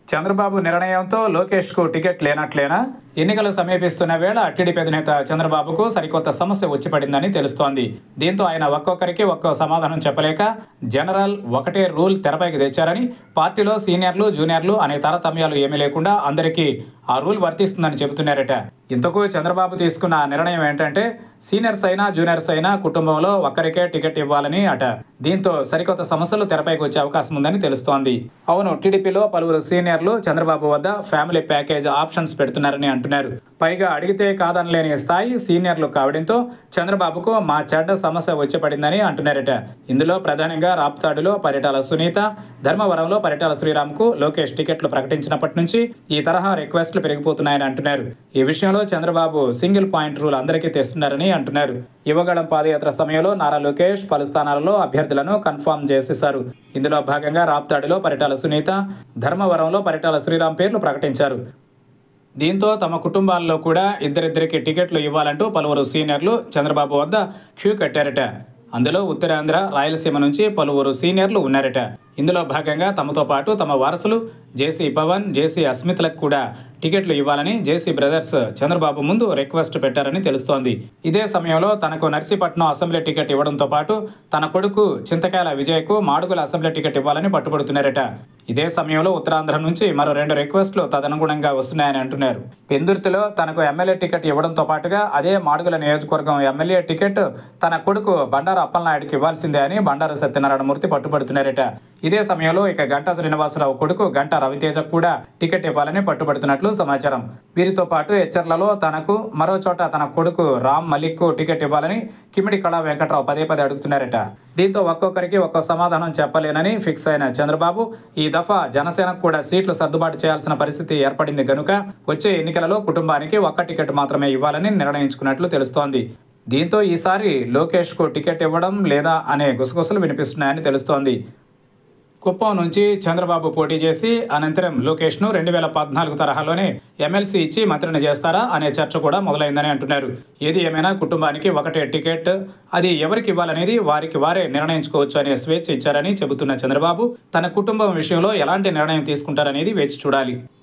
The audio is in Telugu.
చంద్రబాబు నిర్ణయంతో లోకేష్కు టికెట్ లేనట్లేనా? ఎన్నికలు సమీపిస్తున్న వేళ టీడీపీ అధినేత చంద్రబాబుకు సరికొత్త సమస్య వచ్చి పడిందని తెలుస్తోంది. దీంతో ఆయన ఒక్కొక్కరికి ఒక్కో సమాధానం చెప్పలేక జనరల్ ఒకటే రూల్ తెరపైకి తెచ్చారని, పార్టీలో సీనియర్లు జూనియర్లు అనే తారతమ్యాలు ఏమీ లేకుండా అందరికీ ఆ రూల్ వర్తిస్తుందని చెబుతున్నారట. ఇంతకు చంద్రబాబు తీసుకున్న నిర్ణయం ఏంటంటే సీనియర్స్ అయినా జూనియర్స్ అయినా కుటుంబంలో ఒక్కరికే టికెట్ ఇవ్వాలని అట. దీంతో సరికొత్త సమస్యలు తెరపైకి వచ్చే అవకాశం ఉందని తెలుస్తోంది. అవును, టీడీపీలో పలువురు సీనియర్లు చంద్రబాబు వద్ద ఫ్యామిలీ ప్యాకేజ్ ఆప్షన్స్ పెడుతున్నారని అంటున్నారు. పైగా అడిగితే కాదనలేని స్థాయి సీనియర్లు కావడంతో చంద్రబాబుకు మా చెడ్డ సమస్య వచ్చి పడిందని అంటున్నారట. ఇందులో ప్రధానంగా రాప్తాడులో పరిటాల సునీత, ధర్మవరంలో పరిటాల శ్రీరామ్కు లోకేష్ టికెట్లు ప్రకటించినప్పటి నుంచి ఈ తరహా రిక్వెస్ట్లు పెరిగిపోతున్నాయని అంటున్నారు. ఈ విషయంలో చంద్రబాబు సింగిల్ పాయింట్ రూల్ అందరికీ తెస్తున్నారని అంటున్నారు. యువగళం పాదయాత్ర సమయంలో నారా లోకేష్ పలు స్థానాలలో అభ్యర్థులను కన్ఫర్మ్ చేసేశారు. ఇందులో భాగంగా రాప్తాడులో పరిటాల సునీత, ధర్మవరంలో పరిటాల శ్రీరామ్ పేర్లు ప్రకటించారు. దీంతో తమ కుటుంబాల్లో కూడా ఇద్దరిద్దరికి టికెట్లు ఇవ్వాలంటూ పలువురు సీనియర్లు చంద్రబాబు వద్ద క్యూ కట్టారట. అందులో ఉత్తరాంధ్ర, రాయలసీమ నుంచి పలువురు సీనియర్లు ఉన్నారట. ఇందులో భాగంగా తమతో పాటు తమ వారసులు జేసీ పవన్, జేసీ అస్మిత్లకు కూడా టికెట్లు ఇవ్వాలని జేసీ బ్రదర్స్ చంద్రబాబు ముందు రిక్వెస్ట్ పెట్టారని తెలుస్తోంది. ఇదే సమయంలో తనకు నర్సీపట్నం అసెంబ్లీ టికెట్ ఇవ్వడంతో పాటు తన కొడుకు చింతకాయల విజయ్కు మాడుగుల అసెంబ్లీ టికెట్ ఇవ్వాలని పట్టుబడుతున్నారట. ఇదే సమయంలో ఉత్తరాంధ్ర నుంచి మరో 2 రిక్వెస్ట్లు తదనుగుణంగా వస్తున్నాయని అంటున్నారు. పెందుర్తిలో తనకు ఎమ్మెల్యే టికెట్ ఇవ్వడంతో పాటుగా అదే మాడుగుల నియోజకవర్గం ఎమ్మెల్యే టికెట్ తన కొడుకు బండారు అప్పలనాయుడికి ఇవ్వాల్సిందే అని బండారు సత్యనారాయణమూర్తి పట్టుబడుతున్నారట. ఇదే సమయంలో ఇక గంటా శ్రీనివాసరావు కొడుకు గంటా రవితేజకు కూడా టికెట్ ఇవ్వాలని పట్టుబడుతున్నట్లు సమాచారం. వీరితో పాటు హెచ్చర్లలో తనకు, మరో చోట తన కొడుకు రామ్ మలిక్కు టికెట్ ఇవ్వాలని కిమిడి కళా వెంకట్రావు పదే అడుగుతున్నారట. దీంతో ఒక్కొక్కరికి ఒక్కో సమాధానం చెప్పలేనని ఫిక్స్ అయిన చంద్రబాబు ఈ దఫా జనసేనకు కూడా సీట్లు సర్దుబాటు చేయాల్సిన పరిస్థితి ఏర్పడింది గనుక వచ్చే ఎన్నికలలో కుటుంబానికి ఒక్క టికెట్ మాత్రమే ఇవ్వాలని నిర్ణయించుకున్నట్లు తెలుస్తోంది. దీంతో ఈసారి లోకేష్కు టికెట్ ఇవ్వడం లేదా అనే గుసగుసలు వినిపిస్తున్నాయని తెలుస్తోంది. కుప్పం నుంచి చంద్రబాబు పోటీ చేసి అనంతరం లోకేష్ను 2014 తరహాలోనే ఎమ్మెల్సీ ఇచ్చి మంత్రిని చేస్తారా అనే చర్చ కూడా మొదలైందని అంటున్నారు. ఏది ఏమైనా కుటుంబానికి ఒకటే టికెట్, అది ఎవరికి ఇవ్వాలనేది వారికి వారే నిర్ణయించుకోవచ్చు అనే స్వేచ్ఛ ఇచ్చారని చెబుతున్న చంద్రబాబు తన కుటుంబం విషయంలో ఎలాంటి నిర్ణయం తీసుకుంటారనేది వేచి చూడాలి.